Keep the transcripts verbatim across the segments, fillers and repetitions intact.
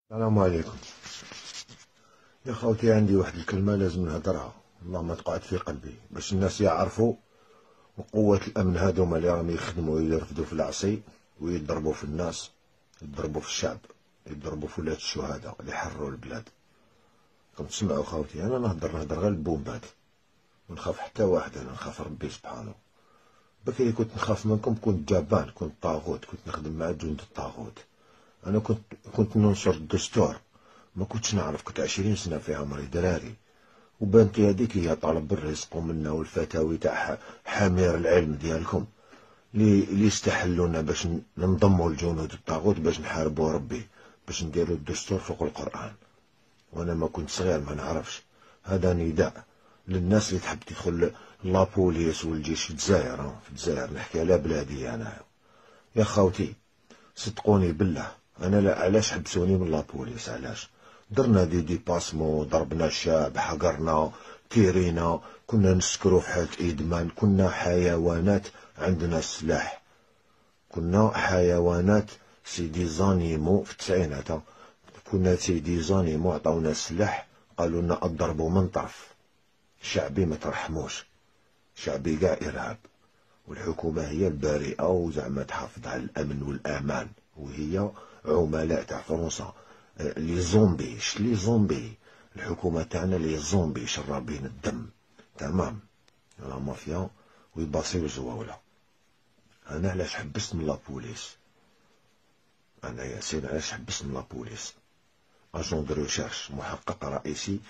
السلام عليكم. يا خوتي، عندي واحد الكلمة لازم نهضرها، والله ما تقعد في قلبي باش الناس يعرفوا. وقوة الأمن هادوما اللي راهم يخدموا يرفدوا في العصي ويضربوا في الناس، يضربوا في الشعب، يضربوا في ولاد الشهداء اللي حرروا البلاد. راكم تسمعوا خوتي، أنا نهضر نهضر غير البومبات، ونخاف حتى واحد، أنا نخاف ربي سبحانه. بكري كنت نخاف منكم، كنت جبان، كنت طاغوت، كنت نخدم مع جند الطاغوت. أنا كنت كنت ننشر الدستور، ما كنتش نعرف، كنت عشرين سنة في عمري دراري، وبانت لي هذيك هي طلب الرزق منا والفتاوي تاع حامير العلم ديالكم اللي اللي يستحلونا باش ننضموا لجنود الطاغوت، باش نحاربوا ربي، باش نديروا الدستور فوق القرآن. وانا ما كنت صغير ما نعرفش. هذا نداء للناس اللي تحب تدخل لابوليس والجيش في الجزائر. في الجزائر نحكي على بلادي انا. يا خوتي صدقوني بالله، انا لا، علاش حبسوني من لابوليس؟ علاش؟ درنا دي ديباسمون، ضربنا الشعب، حقرنا، تيرينا، كنا نسكرو في حالة إدمان، كنا حيوانات، عندنا السلاح، كنا حيوانات سيدي زانيمو في التسعينات. كنا سيدي زانيمو، عطاونا السلاح، قالوا لنا اضربوا من طرف. شعبي ما ترحموش، شعبي كاع إرهاب، والحكومة هي البريئة وزعما تحافظ على الأمن والأمان، وهي عملاء تاع فرنسا. لي زومبي، ش لي زومبي، الحكومة تاعنا لي زومبي شرابين الدم. تمام، لا مافيا ويباصيو الزواولة. أنا علاش حبست من لابوليس؟ أنا ياسين علاش حبست من لابوليس؟ أجون دو ريشيرش، محقق رئيسي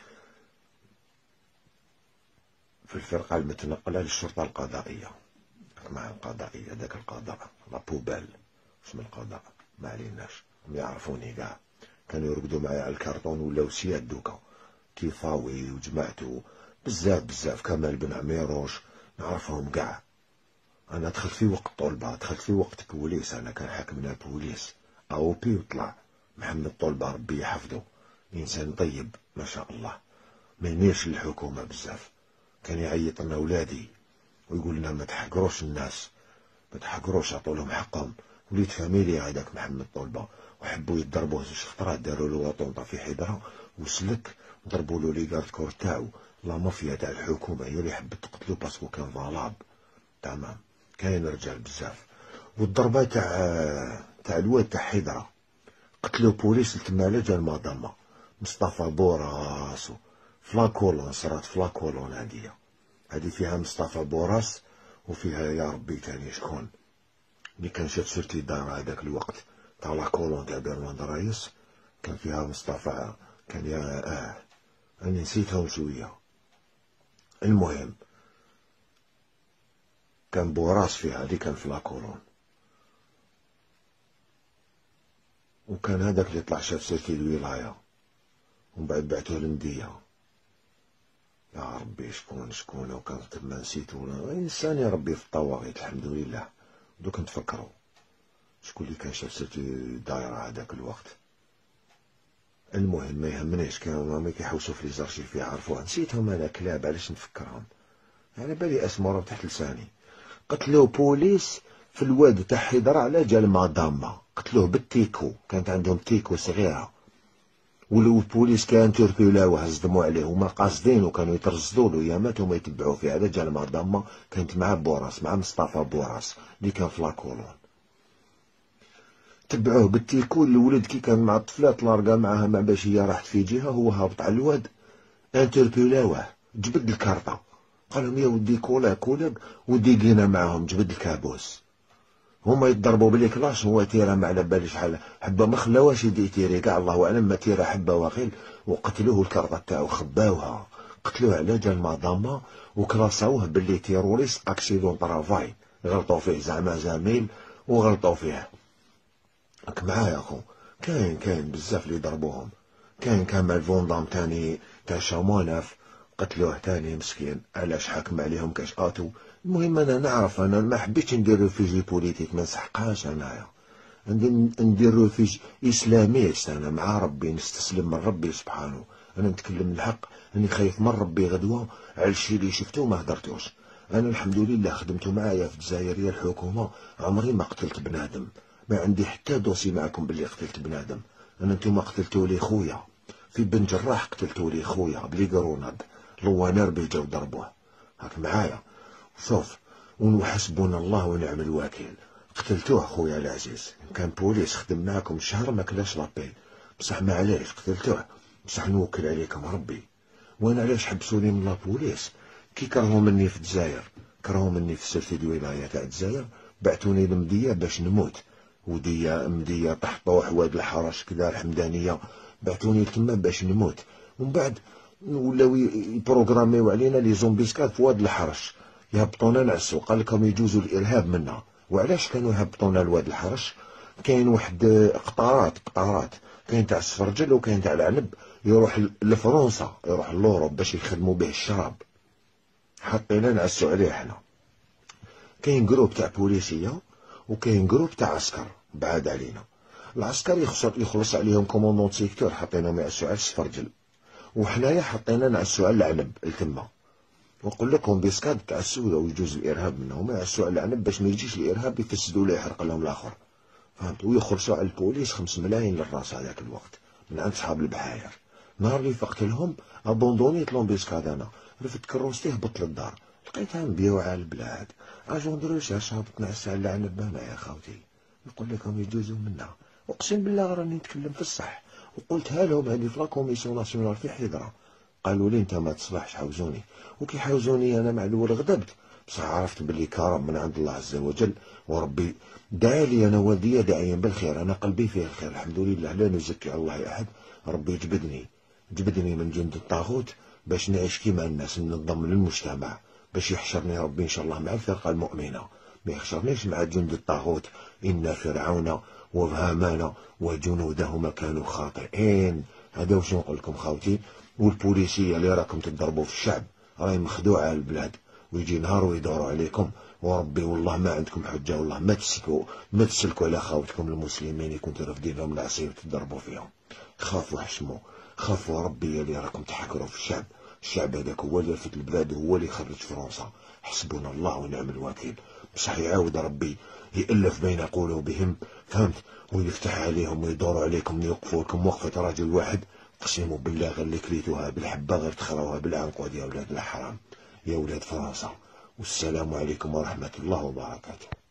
في الفرقة المتنقلة للشرطة القضائية، مع القضائية، ذاك القضاء لا بوبال، اسم القضاء ما عليناش، هم يعرفوني كاع، كانوا يرقدوا معايا على الكرتون ولاو سياد دوكا، كيفاوي وجماعته بزاف بزاف، كمال بن عميروش نعرفهم كاع. انا دخلت في وقت طلبة، دخلت في وقت بوليس، انا كان حاكمنا بوليس او بي، وطلع محمد طلبة ربي يحفظه، انسان طيب ما شاء الله، ما يميرش للحكومة بزاف، كان يعيط لنا ولادي ويقول لنا ما تحقروش الناس، ما تحقروش، عطوا لهم حقهم. وليد فاميليا هذاك محمد طلبة، وحبوا يضربوه زوج خطرات، داروا له وطنطا في حيدرة وسلك، ضربوا له لي كارد كور تاعو. لا مافيا تاع الحكومة هي اللي حبت تقتلو باسكو كان فالاب. تمام، كاين رجال بزاف. والضربة تاع تاع الواد تاع حيدرة، قتلو بوليس تما جا المظلمة، مصطفى بوراس فلاكولون، صرات فلاكولون هادية، هادي فيها مصطفى بوراس وفيها يا ربي تاني شكون اللي كان شاف سيرتي دار هذاك الوقت تاع لاكولون تاع بيرمان درايس، كان فيها مصطفى، كان يا اه انا نسيتهم شويه. المهم كان بوراس فيها، هذه كان في لاكولون، وكان هذاك اللي طلع شاف سيرتي الولايه ومن بعد بعتوه للنديه. يا ربي شكون شكون وكان تما نسيتو، انسان يا ربي في الطواغيت الحمد لله. دوك نتفكروا شكون اللي كان شاف سيرتي دايره هذاك الوقت. المهم ما يهمنيش، كانوا ما كيحوسوا في لي زارشيف يعرفوها، نسيتهم انا كلاب، علاش نفكرهم؟ على بالي اسمهم تحت لساني. قتلوه بوليس في الواد تاع حيدرة على جال ماداما، قتلوه بالتيكو، كانت عندهم تيكو صغيره، والبوليس كان تربيلاوه، هزدموا عليه وما قاصدين، وكانوا يترصدوا له يامات وما يتبعوه فيه. على جال ماداما كانت مع بوراس، مع مصطفى بوراس اللي كان في لاكولون، تبعوه بالتيكو. الولد كي كان مع الطفلات لارقا معاها، مع باش هي راحت في جهه، هو هابط على الواد، انتربيلاوه، جبد الكارطه، قال لهم يا ودي كولا كولا ودي قينا معاهم، جبد الكابوس. هما يتضربوا بلي كلاش، هو تيرا ما على بالي شحال حبه، ما خلاوهش يدي تيري كاع، الله اعلم، ما تيرا حبه واخيل، وقتلوه الكارطه تاعو خباوها، قتلوه على جال ماداما، وكلاصاوه باللي تيروريست اكسيدون طرافاي، غلطوا فيه زعما زميل وغلطوا فيه. راك معايا اخو؟ كاين كاين بزاف اللي ضربوهم، كاين كمال فوندام تاني تاع شاموناف، قتلوه تاني مسكين، علاش حاكم عليهم كاش اتو. المهم انا نعرف، انا ما حبيتش ندير ريفوجي بوليتيك، ما نسحقهاش انايا، ندير ريفوجي اسلاميست، انا مع ربي نستسلم من ربي سبحانه. انا نتكلم الحق، اني خايف من ربي غدوه على الشي اللي شفتو ما هدرتوش. انا الحمد لله خدمتو معايا في الجزائريه الحكومه، عمري ما قتلت بنادم، ما عندي حتى دوسي معكم باللي قتلت بنادم. انا نتوما قتلتوا لي خويا في بن جراح، قتلتوا لي خويا بلي قروناد لوانير بيجاو ضربوه، هاك معايا. شوف، وحسبنا الله ونعم الوكيل. قتلتوه خويا العزيز، كان بوليس خدم معاكم شهر ما كلاش لابي، بصح معليش قتلتوه، بصح نوكل عليكم ربي. وانا علاش حبسوني من لابوليس؟ كي كرهوا مني في الجزائر، كرهوا مني في سلسلة الولاية تاع الجزائر، بعتوني لمدية باش نموت، ودية مدية طحطوح واد الحرش كذا الحمدانية، بعتوني تما باش نموت. ومن بعد ولاو يبروغراميو علينا لي زومبيسكات في واد الحرش، يهبطونا نعسو، قال لكم يجوزوا الارهاب منا. وعلاش كانوا يهبطونا لواد الحرش؟ كاين واحد قطارات قطارات كاين تاع السفرجل وكاين تاع العنب، يروح لفرنسا يروح لوروب باش يخدموا به الشراب، حطينا نعسو عليه حنا. كاين جروب تاع بوليسيه وكاين جروب تاع عسكر بعاد علينا. العسكر يخلص يخلص عليهم كوموندون سيكتور، حطيناهم يعسو على السفرجل، وحنايا حطينا نعسو على العنب التما. ونقول لكم بيسكاد تاع السوده ويجوز الارهاب منهم، يعسو على العنب باش ما يجيش الارهاب يفسدوا له يحرق لهم الاخر، فهمت؟ ويخلصوا على البوليس خمس ملايين للراس هذاك الوقت من عند صحاب البحاير. نهار اللي فقت لهم ابوندونيت لومبيسكاد، انا رفدت كروستي هبط للدار، لقيتها مبيوعه على البلاد. اجون دروش هبط نعس على العنب انا يا خاوتي، نقول لكم يجوزوا منا، اقسم بالله راني نتكلم في الصح. وقلتها لهم هذه في لا كوميسيون ناسيونال في حضره، قالوا لي انت ما تصلحش، حوزوني. وكي حوزوني انا مع الاول غضبت، بصح عرفت باللي كرم من عند الله عز وجل، وربي دعا لي انا والديا داعيا بالخير، انا قلبي فيه الخير الحمد لله، لا نزكي على الله احد. ربي جبدني جبدني من جند الطاغوت باش نعيش كيما الناس، ننضم للمجتمع، باش يحشرني ربي ان شاء الله مع الفرقه المؤمنه، ما يحشرنيش مع جند الطاغوت. ان فرعون وهامان وجنودهما كانوا خاطئين. هذا واش نقول لكم خاوتي. والبوليسيه اللي راكم تضربوا في الشعب راهي مخدوعه البلاد، ويجي نهار ويدوروا عليكم، وربي والله ما عندكم حجه، والله ما تسلكوا ما تسلكوا على خاوتكم المسلمين اللي كنتوا رافدين لهم العصي وتضربوا فيهم. خافوا حشموا، خافوا ربي اللي راكم تحكروا في الشعب. الشعب هذاك هو اللي رفد البلاد وهو اللي خرج فرنسا، حسبنا الله ونعم الوكيل. بصح يعاود ربي يألف بين قلوبهم، فهمت؟ ويفتح عليهم ويدوروا عليكم ويوقفوا لكم وقفه رجل واحد. اقسموا بالله غير اللي كليتوها بالحبه غير تخراوها بالعنقود يا ولاد الحرام، يا ولاد فرنسا. والسلام عليكم ورحمه الله وبركاته.